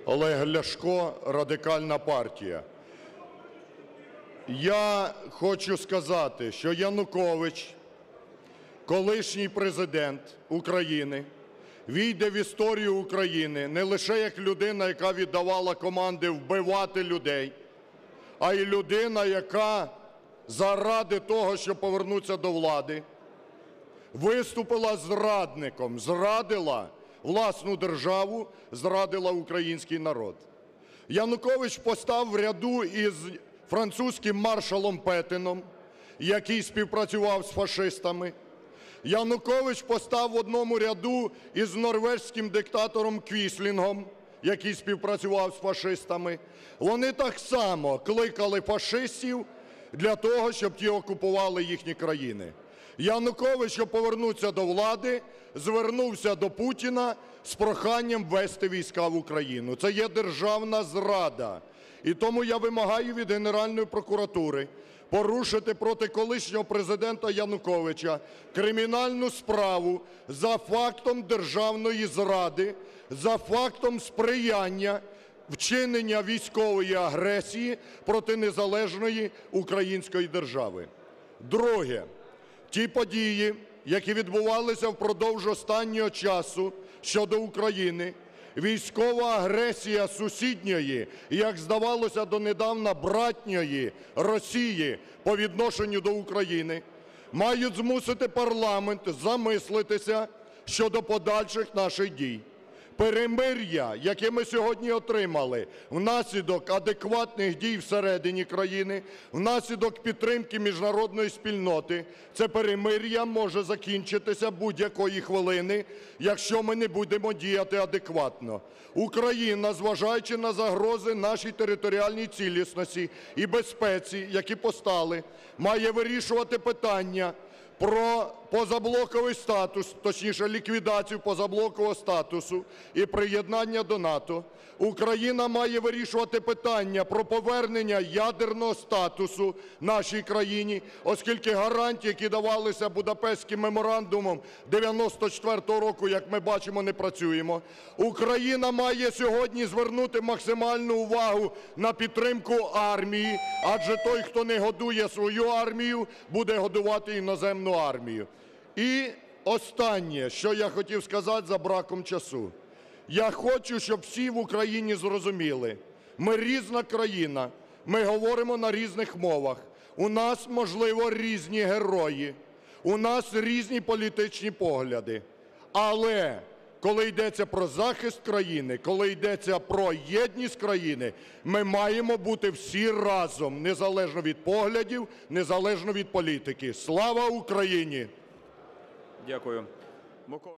Олег Ляшко, Радикальна партія. Я хочу сказати, що Янукович, колишній президент України, війде в історію України не лише як людина, яка віддавала команди вбивати людей, а й людина, яка заради того, щоб повернутися до влади, виступила зрадником, зрадила власну державу, зрадила український народ. Янукович постав в ряду із французьким маршалом Петеном, який співпрацював з фашистами. Янукович постав в одному ряду із норвезьким диктатором Квіслінгом, який співпрацював з фашистами. Вони так само кликали фашистів для того, щоб ті окупували їхні країни. Янукович, щоб повернутися до влади, звернувся до Путіна з проханням ввести війська в Україну. Це є державна зрада. І тому я вимагаю від Генеральної прокуратури порушити проти колишнього президента Януковича кримінальну справу за фактом державної зради, за фактом сприяння вчинення військової агресії проти незалежної української держави. Друге. Ті події, які відбувалися впродовж останнього часу щодо України, військова агресія сусідньої, як здавалося донедавна братньої Росії по відношенню до України, мають змусити парламент замислитися щодо подальших наших дій. Перемир'я, яке ми сьогодні отримали внаслідок адекватних дій всередині країни, внаслідок підтримки міжнародної спільноти, це перемир'я може закінчитися будь-якої хвилини, якщо ми не будемо діяти адекватно. Україна, зважаючи на загрози нашій територіальній цілісності і безпеці, які постали, має вирішувати питання про позаблоковий статус, точніше ліквідацію позаблокового статусу і приєднання до НАТО. Україна має вирішувати питання про повернення ядерного статусу нашій країні, оскільки гарантії, які давалися Будапештським меморандумом 94-го року, як ми бачимо, не працюємо. Україна має сьогодні звернути максимальну увагу на підтримку армії, адже той, хто не годує свою армію, буде годувати іноземну армію. І останнє, що я хотів сказати за браком часу. Я хочу, щоб всі в Україні зрозуміли, ми різна країна, ми говоримо на різних мовах, у нас, можливо, різні герої, у нас різні політичні погляди. Але коли йдеться про захист країни, коли йдеться про єдність країни, ми маємо бути всі разом, незалежно від поглядів, незалежно від політики. Слава Україні! Дякую.